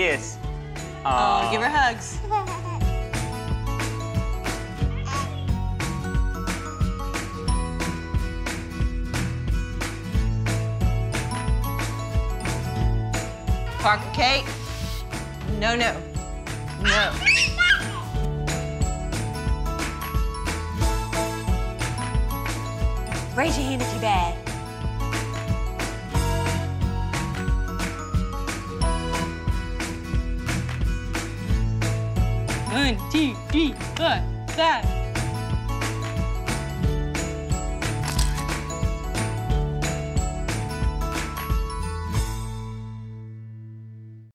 kiss. Oh, give her hugs. Parker cake. No, no. No. Raise your hand if you're bad. One, two, three, 4, 5.